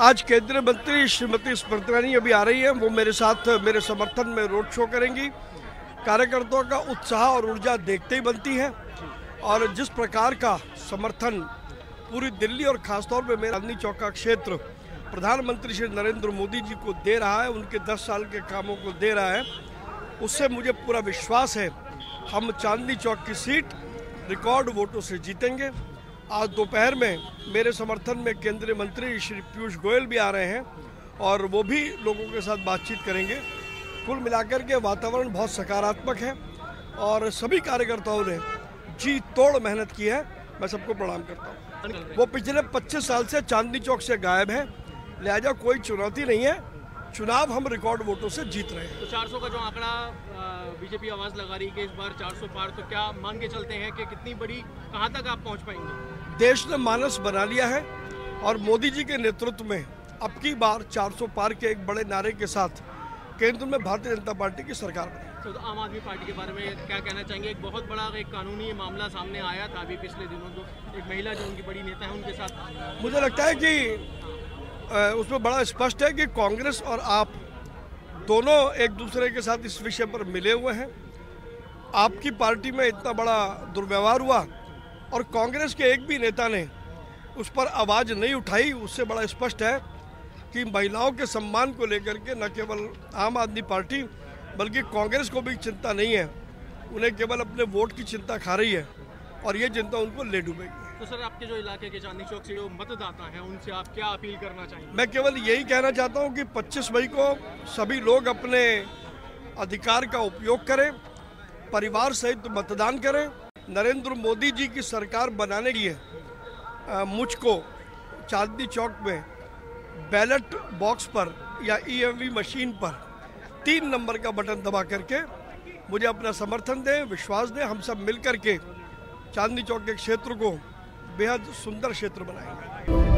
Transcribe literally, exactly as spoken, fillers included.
आज केंद्रीय मंत्री श्रीमती स्मृति ईरानी अभी आ रही है, वो मेरे साथ मेरे समर्थन में रोड शो करेंगी। कार्यकर्ताओं का उत्साह और ऊर्जा देखते ही बनती है और जिस प्रकार का समर्थन पूरी दिल्ली और खासतौर पे मेरा चांदनी चौक का क्षेत्र प्रधानमंत्री श्री नरेंद्र मोदी जी को दे रहा है, उनके दस साल के कामों को दे रहा है, उससे मुझे पूरा विश्वास है हम चांदनी चौक की सीट रिकॉर्ड वोटों से जीतेंगे। आज दोपहर में मेरे समर्थन में केंद्रीय मंत्री श्री पीयूष गोयल भी आ रहे हैं और वो भी लोगों के साथ बातचीत करेंगे। कुल मिलाकर के वातावरण बहुत सकारात्मक है और सभी कार्यकर्ताओं ने जी तोड़ मेहनत की है। मैं सबको प्रणाम करता हूँ। वो पिछले पच्चीस साल से चांदनी चौक से गायब है, लिहाजा कोई चुनौती नहीं है। चुनाव हम रिकॉर्ड वोटों से जीत रहे हैं। तो चार सौ का जो आंकड़ा बीजेपी आवाज लगा रही है कि इस बार चार सौ पार, तो क्या मान के चलते हैं कि कितनी बड़ी, कहां तक आप पहुंच पाएंगे? देश ने मानस बना लिया है और मोदी जी के नेतृत्व में अब की बार चार सौ पार के एक बड़े नारे के साथ केंद्र में भारतीय जनता पार्टी की सरकार बनी। तो आम आदमी पार्टी के बारे में क्या कहना चाहेंगे? एक बहुत बड़ा एक कानूनी मामला सामने आया था अभी पिछले दिनों, जो एक महिला जो उनकी बड़ी नेता है उनके साथ, मुझे लगता है कि उसमें बड़ा स्पष्ट है कि कांग्रेस और आप दोनों एक दूसरे के साथ इस विषय पर मिले हुए हैं। आपकी पार्टी में इतना बड़ा दुर्व्यवहार हुआ और कांग्रेस के एक भी नेता ने उस पर आवाज़ नहीं उठाई। उससे बड़ा स्पष्ट है कि महिलाओं के सम्मान को लेकर के न केवल आम आदमी पार्टी बल्कि कांग्रेस को भी चिंता नहीं है, उन्हें केवल अपने वोट की चिंता खा रही है और ये चिंता उनको ले डूबेगी। तो सर, आपके जो इलाके के चांदनी चौक से जो मतदाता हैं उनसे आप क्या अपील करना चाहेंगे? मैं केवल यही कहना चाहता हूं कि पच्चीस मई को सभी लोग अपने अधिकार का उपयोग करें, परिवार सहित मतदान करें। नरेंद्र मोदी जी की सरकार बनाने के लिए मुझको चांदनी चौक में बैलेट बॉक्स पर या ईएमवी मशीन पर तीन नंबर का बटन दबा करके मुझे अपना समर्थन दें, विश्वास दें। हम सब मिल करके चांदनी चौक के क्षेत्र को बेहद सुंदर क्षेत्र बनाएंगे।